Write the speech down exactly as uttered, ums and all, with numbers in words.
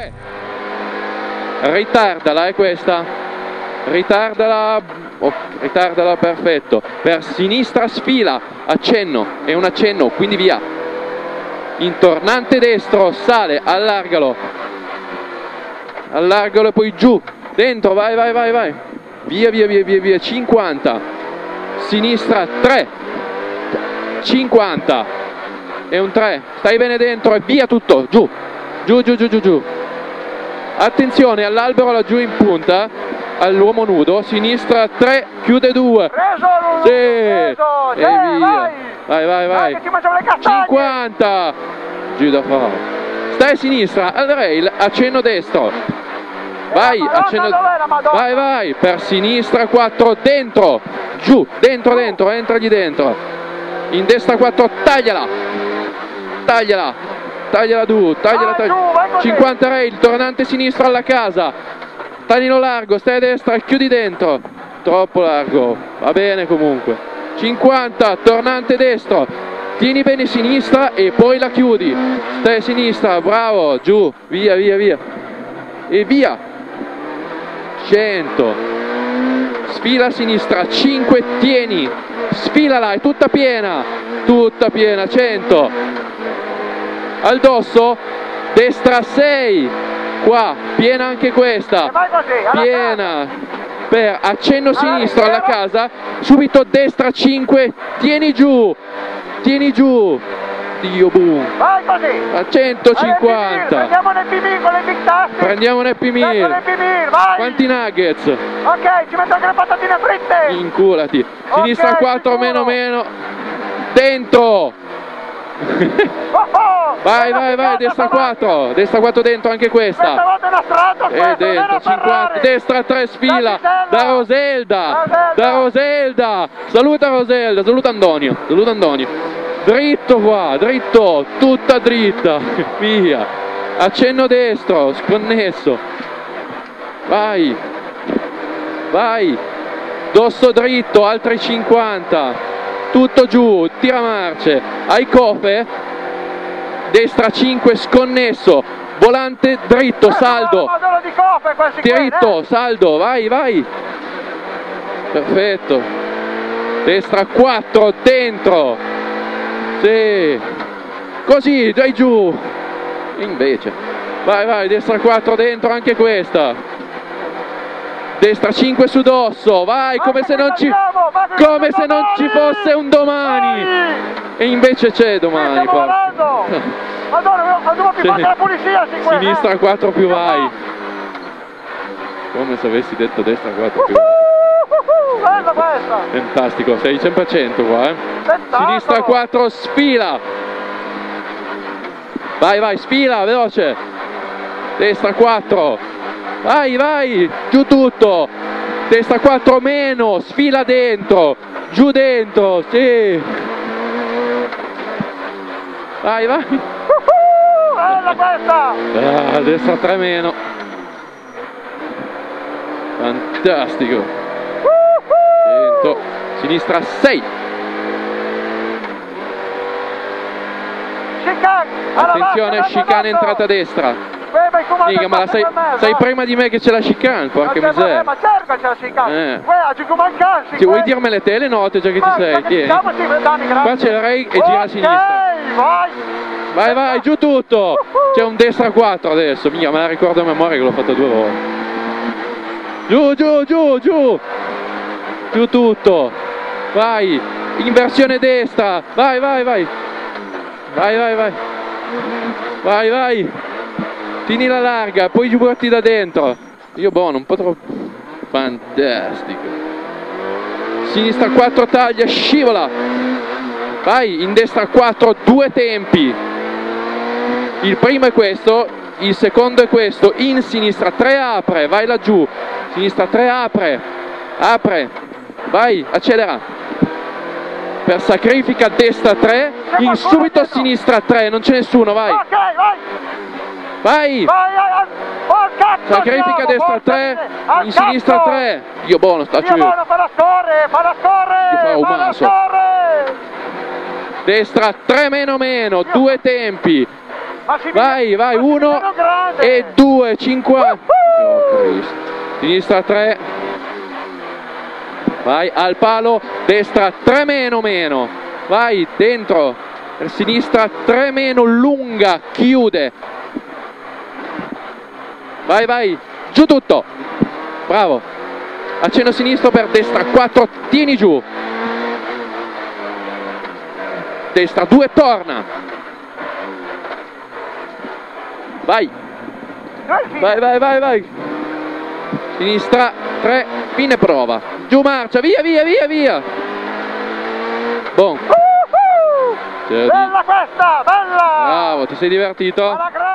tre. Ritardala, è questa. Ritardala, oh, ritardala, perfetto. Per sinistra sfila, accenno, è un accenno, quindi via. In tornante destro, sale, allargalo. Allargalo e poi giù, dentro, vai, vai, vai, vai. Via, via, via, via, via, cinquanta. Sinistra, tre. cinquanta. E un tre. Stai bene dentro e via tutto, giù. Giù, giù, giù, giù, giù. Attenzione all'albero laggiù in punta, all'uomo nudo. Sinistra, tre, chiude due. Sì. E via. Vai, vai, vai. cinquanta. Giù da fare. Stai a sinistra, al rail, accenno destro. Vai, accenno, vai, vai, per sinistra quattro, dentro, giù, dentro, dentro, entragli dentro. In destra quattro, tagliala, tagliala, tagliala giù, tagliala, tagliala. cinquanta rail, tornante sinistra alla casa. Taglino largo, stai a destra, chiudi dentro. Troppo largo, va bene comunque. cinquanta, tornante destro. Tieni bene sinistra e poi la chiudi. Stai a sinistra, bravo, giù, via, via, via. E via. cento. Sfila a sinistra, cinque, tieni. Sfilala, è tutta piena. Tutta piena, cento. Al dosso, destra sei. Qua, piena anche questa. Piena. Per accenno sinistro alla casa, subito destra cinque, tieni giù. Tieni giù. Dio boom. Vai così. A centocinquanta. Prendiamo nel P-Mir con le big tassi. Prendiamo nel P-Mir. Vai. Quanti nuggets? Ok, ci metto anche le patatine fritte. Inculati. Sinistra okay, quattro, sicuro. meno meno. Dentro. Oh, oh. Vai, vai, vai, destra quattro. Destra quattro dentro anche questa. Questa volta è una strada, E dentro, cinquanta, destra tre sfila. Da Roselda. Da Roselda. Saluta Roselda, saluta Antonio. Saluta Antonio. Dritto qua, dritto, tutta dritta, via. Accenno destro, sconnesso. Vai, vai. Dosso dritto, altri cinquanta. Tutto giù, tira marce. Hai cofe? Destra cinque, sconnesso. Volante dritto, saldo. Dritto, saldo, vai, vai. Perfetto. Destra quattro, dentro. Sì, così, dai giù. Invece, vai, vai, destra quattro dentro anche questa. Destra cinque su dosso, vai, come se non ci come se non ci fosse un domani. E invece c'è domani. Madonna, devo più fare la pulizia. Sinistra quattro più vai. Come se avessi detto destra quattro più vai. Bella questa. Fantastico, sei sempre a cento qua, eh. Sinistra quattro, sfila. Vai, vai, sfila, veloce. Destra quattro. Vai, vai, giù tutto. Destra quattro meno, sfila dentro. Giù dentro, sì. Vai, vai. Uh-huh, bella questa. Ah, destra tre meno. Fantastico. Sinistra sei. Attenzione, chicane entrata a destra. Mica, ma la sai, sai prima di me che c'è la chicane, porca miseria. Ma cerca c'è la chicane. Eh. Ti vuoi dirmele te le note già che ci sei? Tieni. Qua c'è il Ray e gira a sinistra. Vai, vai, giù tutto. C'è un destra quattro adesso. Mica, me la ricordo a memoria che l'ho fatta due volte. Giù, giù, giù, giù. Giù tutto. Vai, inversione destra. Vai, vai, vai. Vai, vai, vai. Vai, vai. Tieni la larga, poi giù porti da dentro. Io buono, un po' troppo. Fantastico. Sinistra quattro, taglia, scivola. Vai, in destra quattro, due tempi. Il primo è questo, il secondo è questo. In sinistra tre, apre, vai laggiù. Sinistra tre, apre. Apre. Vai, accelera. Per sacrifica destra tre, in subito a sinistra tre, non c'è nessuno, vai. Ok, vai. Vai. Sacrifica destra tre, in sinistra tre. Io buono, sta Io buono, fa la scorre, fa la scorre. Io fa un maso. Destra tre meno meno, due tempi. Vai, vai, uno e due, cinquanta. Oh, Cristo. Sinistra tre. Vai al palo, destra tre meno meno. Vai dentro. Sinistra tre meno, lunga, chiude. Vai, vai, giù tutto. Bravo. Accenno sinistro per destra quattro, tieni giù. Destra due, torna. Vai. Vai, vai, vai, vai. Sinistra tre, fine prova. Giù marcia, via, via, via, via. Buon. Bella questa, bella! Bravo, ti sei divertito? Alla grande!